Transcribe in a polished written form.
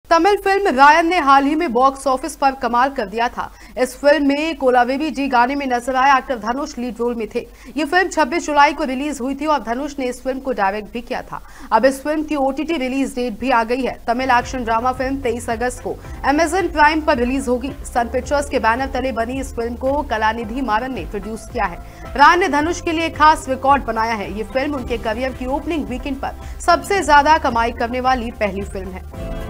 Tamil film Ryan ने हाल ही में box office पर कमाल कर दिया था। इस फिल्म में कोलावेरी जी गाने में नजर आए। एक्टर धनुष लीड रोल में थे। ये फिल्म 26 जुलाई को रिलीज हुई थी और धनुष ने इस फिल्म को डायरेक्ट भी किया था। अब इस फिल्म की OTT रिलीज डेट भी आ गई है। तमिल एक्शन ड्रामा फिल्म 23 अगस्त को अमेजन प्राइम पर रिलीज होगी। सन पिक्चर्स के बैनर तले बनी इस फिल्म को कलानिधि मारन ने प्रोड्यूस किया है। रायन ने धनुष के लिए एक खास रिकॉर्ड बनाया है। ये फिल्म उनके करियर की ओपनिंग वीकेंड पर सबसे ज्यादा कमाई करने वाली पहली फिल्म है।